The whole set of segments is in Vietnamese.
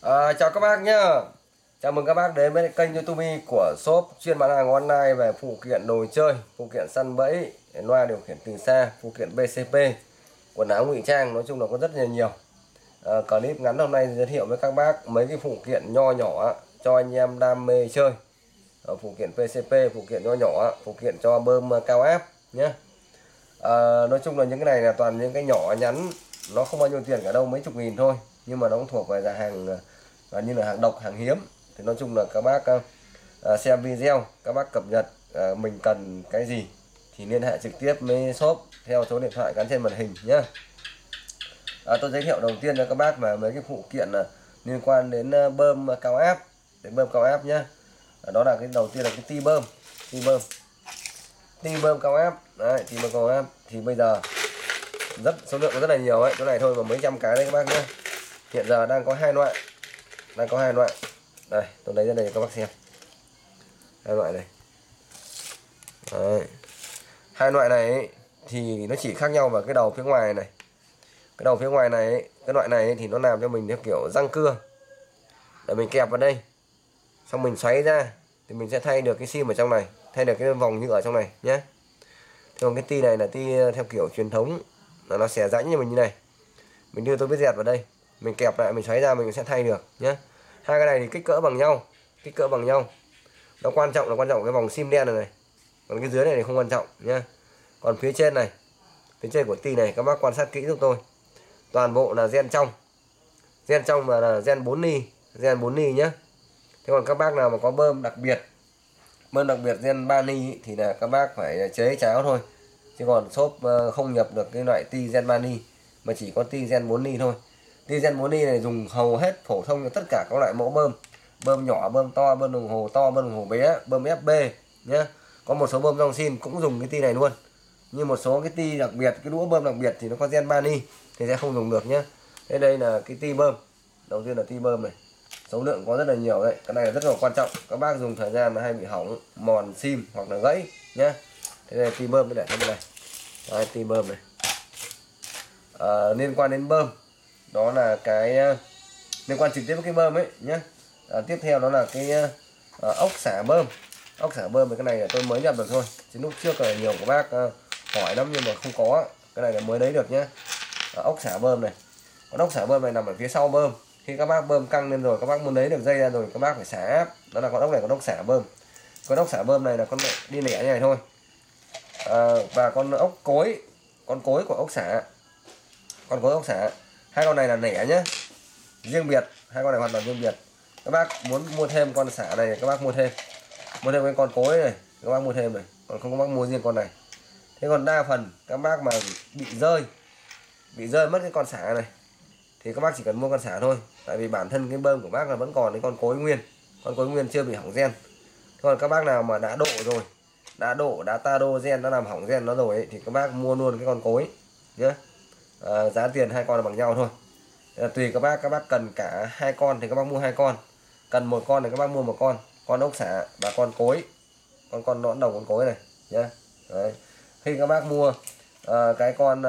Chào các bác nhá. Chào mừng các bác đến với kênh YouTube của shop chuyên bán hàng online về phụ kiện đồ chơi, phụ kiện săn bẫy, loa điều khiển từ xa, phụ kiện BCP, quần áo ngụy trang, nói chung là có rất là nhiều. Clip ngắn hôm nay giới thiệu với các bác mấy cái phụ kiện nho nhỏ cho anh em đam mê chơi. Phụ kiện PCP, phụ kiện nho nhỏ, phụ kiện cho bơm cao áp nhé. Nói chung là những cái này là toàn những cái nhỏ nhắn, nó không bao nhiêu tiền cả đâu, mấy chục nghìn thôi, nhưng mà nó cũng thuộc về dạng hàng như là hàng độc, hàng hiếm. Thì nói chung là các bác xem video, các bác cập nhật mình cần cái gì thì liên hệ trực tiếp với shop theo số điện thoại gắn trên màn hình nhé. Tôi giới thiệu đầu tiên cho các bác về mấy cái phụ kiện liên quan đến bơm cao áp, đến bơm cao áp nhé. Đó là cái đầu tiên là cái ti bơm, ti bơm cao áp đấy. Ti bơm cao áp thì bây giờ số lượng rất là nhiều ấy, chỗ này thôi mà mấy trăm cái đấy các bác nhé. Hiện giờ đang có hai loại, đây tôi lấy ra đây cho các bác xem hai loại này. Đấy. Hai loại này ấy, thì nó chỉ khác nhau vào cái đầu phía ngoài này. Cái đầu phía ngoài này ấy, cái loại này ấy, thì nó làm cho mình theo kiểu răng cưa để mình kẹp vào đây, xong mình xoáy ra thì mình sẽ thay được cái sim ở trong này, thay được cái vòng nhựa ở trong này nhé. Còn cái ti này là ti theo kiểu truyền thống, là nó xẻ rãnh như mình như này, mình đưa tôi biết dẹt vào đây, mình kẹp lại, mình xoáy ra mình sẽ thay được nhé. Hai cái này thì kích cỡ bằng nhau, nó quan trọng cái vòng sim đen này, còn cái dưới này thì không quan trọng nhé. Còn phía trên này, phía trên của ti này các bác quan sát kỹ giúp tôi, toàn bộ là gen trong mà là gen 4 ni nhé. Thế còn các bác nào mà có bơm đặc biệt gen 3 ni thì là các bác phải chế cháo thôi, chứ còn shop không nhập được cái loại ti gen 3 ni mà chỉ có ti gen 4 ni thôi. Ti gen 4 ni này dùng hầu hết phổ thông cho tất cả các loại mẫu bơm nhỏ, bơm to, bơm đồng hồ to, bơm đồng hồ bé, bơm FB nhé. Có một số bơm rong xin cũng dùng cái ti này luôn, nhưng một số cái ti đặc biệt, cái đũa bơm đặc biệt thì nó có gen 3 ni thì sẽ không dùng được nhé. Thế đây là cái ti bơm, đầu tiên là ti bơm này, số lượng có rất là nhiều đấy. Cái này là rất là quan trọng, các bác dùng thời gian mà hay bị hỏng, mòn sim hoặc là gãy nhé. Thế này ti bơm để bên này. Đây, ti bơm này. Liên quan đến bơm, đó là cái liên quan trực tiếp với cái bơm ấy nhé. Tiếp theo đó là cái ốc xả bơm. Thì cái này là tôi mới nhập được thôi, chứ lúc trước là nhiều các bác hỏi lắm nhưng mà không có, cái này là mới lấy được nhé. Ốc xả bơm này, con ốc xả bơm này nằm ở phía sau bơm. Khi các bác bơm căng lên rồi, các bác muốn lấy được dây ra rồi, các bác phải xả áp, đó là con ốc này, con ốc xả bơm. Con ốc xả bơm này là con đi lẻ như này thôi. Và con ốc cối, của ốc xả, hai con này là lẻ nhé, riêng biệt, hai con này hoàn toàn riêng biệt. Các bác muốn mua thêm con xả này, các bác mua thêm cái con cối này, các bác mua thêm này, còn không các bác mua riêng con này. Thế còn đa phần các bác mà bị rơi mất cái con xả này thì các bác chỉ cần mua con xả thôi, tại vì bản thân cái bơm của bác là vẫn còn cái con cối nguyên chưa bị hỏng gen. Còn các bác nào mà đã ta đô gen, nó làm hỏng gen nó rồi ấy, thì các bác mua luôn cái con cối nhé. Giá tiền hai con là bằng nhau thôi. Tùy các bác cần cả hai con thì các bác mua hai con, cần một con thì các bác mua một con ốc xả và con cối, con nõn đồng con cối này nhé. Đấy. Khi các bác mua cái con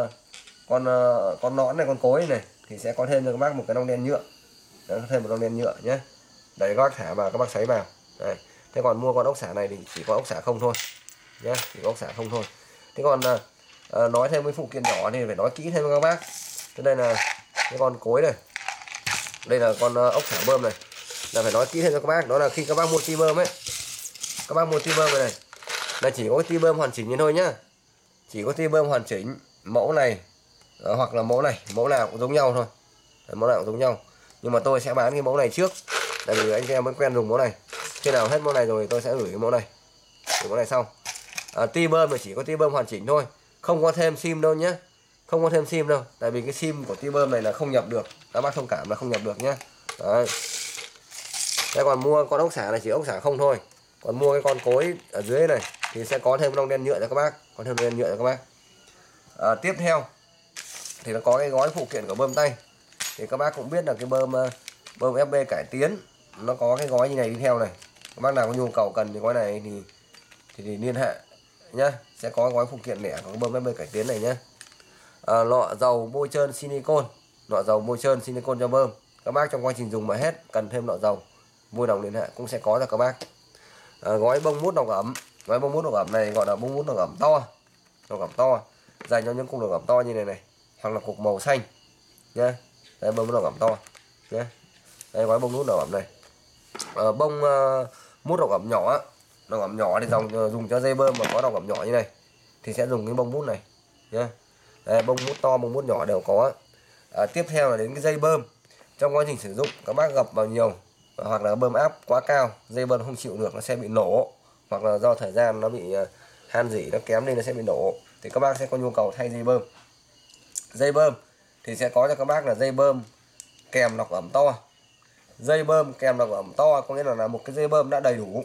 nõn này, con cối này thì sẽ có thêm cho các bác một cái nong đen nhựa. Đấy, thêm một nong đen nhựa nhé. Đấy, các bác thả vào, các bác xoáy vào. Đấy. Thế còn mua con ốc xả này thì chỉ có ốc xả không thôi nhé, Thế còn nói thêm cái phụ kiện nhỏ thì phải nói kỹ thêm với các bác. Thế đây là cái con cối này, đây là con ốc xả bơm này, là phải nói kỹ thêm cho các bác. Đó là khi các bác mua ti bơm ấy, các bác mua ti bơm này là chỉ có cái ti bơm hoàn chỉnh như thôi nhá, chỉ có ti bơm hoàn chỉnh mẫu này hoặc là mẫu này, mẫu nào cũng giống nhau thôi, nhưng mà tôi sẽ bán cái mẫu này trước, tại vì anh em vẫn quen dùng mẫu này. Khi nào hết mẫu này rồi tôi sẽ gửi cái mẫu này sau. Ti bơm là chỉ có ti bơm hoàn chỉnh thôi, không có thêm sim đâu nhé, tại vì cái sim của ti bơm này là không nhập được, các bác thông cảm là không nhập được nhé. Đấy. Thế còn mua con ốc xả này chỉ ốc xả không thôi, còn mua cái con cối ở dưới này thì sẽ có thêm lông đen nhựa cho các bác, tiếp theo thì nó có cái gói phụ kiện của bơm tay. Thì các bác cũng biết là cái bơm FB cải tiến nó có cái gói như này đi theo này. Các bác nào có nhu cầu cần thì gói này thì liên hệ nhá, sẽ có gói phụ kiện lẻ của bơm FB cải tiến này nhá. Lọ dầu bôi trơn silicon, cho bơm, các các bác trong quá trình dùng mà hết cần thêm lọ dầu vui lòng liên hệ cũng sẽ có cho các bác. Gói bông mút nọc ẩm, gói bông mút nọc ẩm này gọi là bông mút nọc ẩm to, nọc ẩm to dành cho những cục nọc ẩm to như này này, hoặc là cục màu xanh nhé. Đây bông mút nọc ẩm to nhé. Đây gói bông mút nọc ẩm này. Bông mút nọc ẩm nhỏ, nọc ẩm nhỏ thì dùng cho dây bơm mà có nọc ẩm nhỏ như này thì sẽ dùng cái bông mút này nhé. Đây, bông mút to, bông mút nhỏ đều có. Tiếp theo là đến cái dây bơm. Trong quá trình sử dụng các bác gập vào nhiều hoặc là bơm áp quá cao, dây bơm không chịu được nó sẽ bị nổ, hoặc là do thời gian nó bị han rỉ nó kém nên nó sẽ bị nổ, thì các bác sẽ có nhu cầu thay dây bơm. Dây bơm thì sẽ có cho các bác là dây bơm kèm nọc ẩm to. Dây bơm kèm nọc ẩm to có nghĩa là một cái dây bơm đã đầy đủ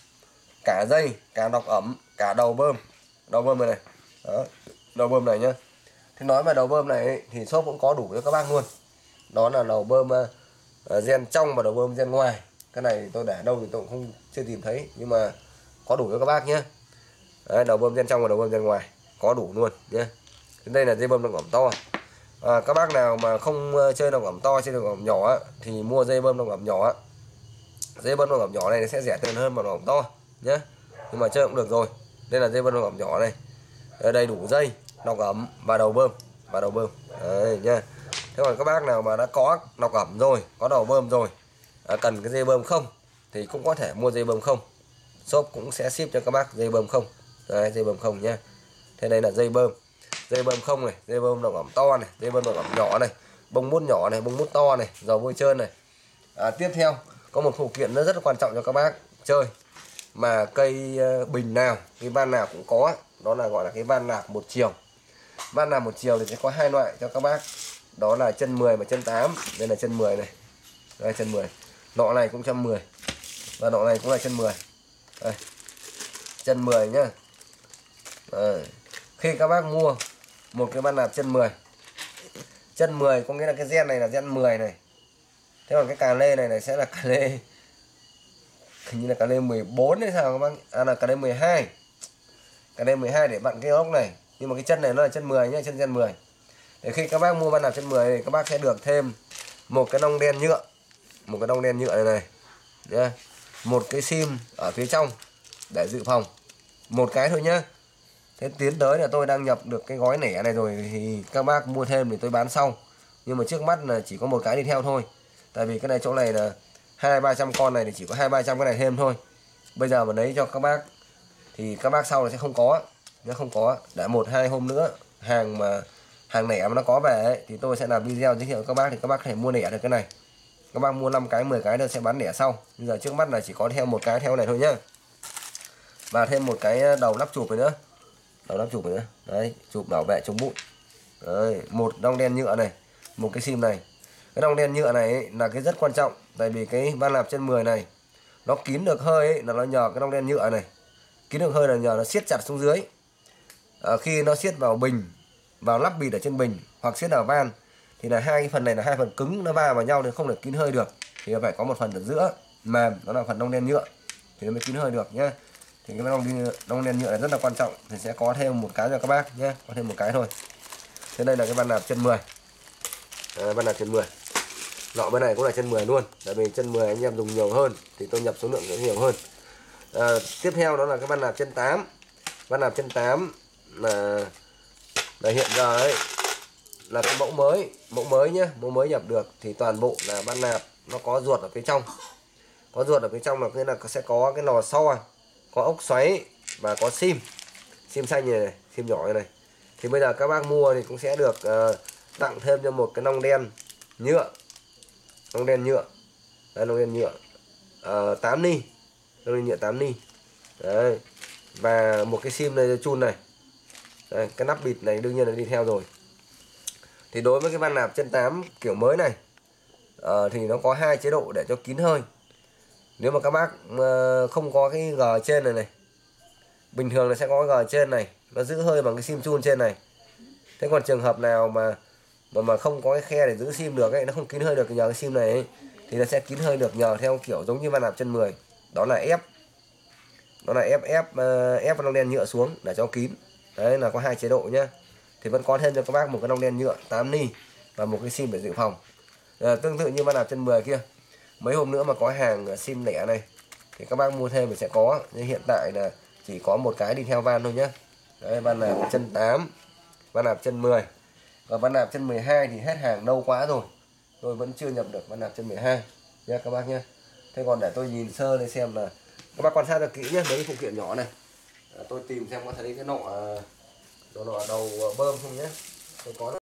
cả dây, cả nọc ẩm, cả đầu bơm này, đó, đầu bơm này nhá. Thì nói về đầu bơm này thì shop cũng có đủ cho các bác luôn. Đó là đầu bơm gen trong và đầu bơm gen ngoài. Cái này tôi để đâu thì tôi cũng chưa tìm thấy, nhưng mà có đủ cho các bác nhé. Đấy, đầu bơm gen trong và đầu bơm gen ngoài có đủ luôn nhé. Đây là dây bơm nọc ẩm to. Các bác nào mà không chơi nọc ẩm to, chơi nọc ẩm nhỏ thì mua dây bơm nọc ẩm nhỏ. Dây bơm nọc ẩm nhỏ này nó sẽ rẻ tiền hơn nọc ẩm to nhé, nhưng mà chơi cũng được rồi. Đây là dây bơm nọc ẩm nhỏ này, đầy đủ dây, nọc ẩm và đầu bơm đấy nhá. Thế còn các bác nào mà đã có nọc ẩm rồi, có đầu bơm rồi, cần cái dây bơm không thì cũng có thể mua dây bơm không. Shop cũng sẽ ship cho các bác dây bơm không. Đấy, dây bơm không nhé. Thế đây là dây bơm không này, dây bơm nọc ẩm to này, dây bơm nọc ẩm nhỏ này, bông mút nhỏ này, bông mút to này, dầu bôi trơn này. Tiếp theo có một phụ kiện nó rất là quan trọng cho các bác chơi mà cây bình nào, cái van nào cũng có, đó là gọi là cái van nạp một chiều. Van nạp một chiều thì sẽ có hai loại cho các bác, đó là chân 10 và chân 8. Đây là chân 10 này, đây chân 10. Nọ này cũng chân 10 và nọ này cũng là chân 10. Đây, chân 10 nhá. Khi các bác mua một cái van nạp chân 10, chân 10 có nghĩa là cái gen này là gen 10 này. Thế còn cái cà lê này sẽ là cà lê, hình như là cà lê 14 hay sao các bác, là cà lê 12. Cà lê 12 để vặn cái ốc này, nhưng mà cái chân này nó là chân 10 nhá, chân gen 10. Để khi các bác mua van nạp chân 10 thì các bác sẽ được thêm một cái nong đen nhựa, một cái nong đen nhựa này nhá, một cái sim ở phía trong để dự phòng, một cái thôi nhá. Thế tiến tới là tôi đang nhập được cái gói nẻ này rồi thì các bác mua thêm thì tôi bán sau, nhưng mà trước mắt là chỉ có một cái đi theo thôi, tại vì cái này chỗ này là 200-300 con này thì chỉ có 200-300 cái này thêm thôi. Bây giờ mà lấy cho các bác thì các bác sau là sẽ không có, nếu không có để 1-2 hôm nữa hàng nẻ mà nó có về ấy, thì tôi sẽ làm video giới thiệu với các bác, thì các bác có thể mua nẻ được cái này. Các bác mua 5 cái 10 cái tôi sẽ bán nẻ sau. Bây giờ trước mắt là chỉ có theo một cái theo này thôi nhá. Và thêm một cái đầu nắp chụp này nữa, đầu nắp chụp này nữa. Đấy, chụp bảo vệ chống bụi. Đấy, một nong đen nhựa này, một cái sim này. Cái nong đen nhựa này ấy, là cái rất quan trọng, tại vì cái van nạp chân 10 này nó kín được hơi ấy, là nó nhờ cái nong đen nhựa này. Kín được hơi là nhờ nó siết chặt xuống dưới. Khi nó siết vào bình, vào lắp bịt ở trên bình hoặc siết vào van thì là hai cái phần này là hai phần cứng, nó va vào nhau nên không được kín hơi được, thì phải có một phần ở giữa mềm, đó là phần nong đen nhựa thì nó mới kín hơi được nhá. Thì cái nong đen nhựa này rất là quan trọng, thì sẽ có thêm một cái cho các bác nhé, có thêm một cái thôi. Thế đây là cái van nạp chân 10. Van nạp chân 10. Nọ bên này cũng là chân 10 luôn, tại vì chân 10 anh em dùng nhiều hơn thì tôi nhập số lượng sẽ nhiều hơn. Tiếp theo đó là cái van nạp chân 8. Van nạp chân 8 là hiện giờ ấy là cái mẫu mới nhé, mẫu mới nhập được thì toàn bộ là van nạp nó có ruột ở phía trong. Có ruột ở phía trong là nghĩa là sẽ có cái lò xo, có ốc xoáy và có sim xanh này, sim nhỏ này. Thì bây giờ các bác mua thì cũng sẽ được tặng thêm cho một cái nong đen nhựa, nong đen nhựa, 8 ni, nong đen nhựa 8 ni. Đấy, và một cái sim này chun này. Đấy, cái nắp bịt này đương nhiên là đi theo rồi. Thì đối với cái van nạp chân 8 kiểu mới này thì nó có hai chế độ để cho kín hơi. Nếu mà các bác không có cái G trên này, bình thường là sẽ có cái G trên này, nó giữ hơi bằng cái sim chun trên này. Thế còn trường hợp nào mà không có cái khe để giữ sim được ấy, nó không kín hơi được nhờ cái sim này ấy, thì nó sẽ kín hơi được nhờ theo kiểu giống như van nạp chân 10, đó là ép nong đen nhựa xuống để cho kín. Đấy là có hai chế độ nhá. Thì vẫn có thêm cho các bác một cái nong đen nhựa 8 ni và một cái sim để dự phòng. Tương tự như van nạp chân 10 kia, mấy hôm nữa mà có hàng sim lẻ này thì các bác mua thêm thì sẽ có, nhưng hiện tại là chỉ có một cái đi theo van thôi nhé. Đấy, van nạp chân 8, van nạp chân 10. Và van nạp chân 12 thì hết hàng lâu quá rồi, tôi vẫn chưa nhập được van nạp chân 12 nha các bác nhé. Thế còn để tôi nhìn sơ lên xem là các bác quan sát được kỹ nhé, mấy phụ kiện nhỏ này. Tôi tìm xem có thấy cái nọ đầu bơm không nhé. Tôi có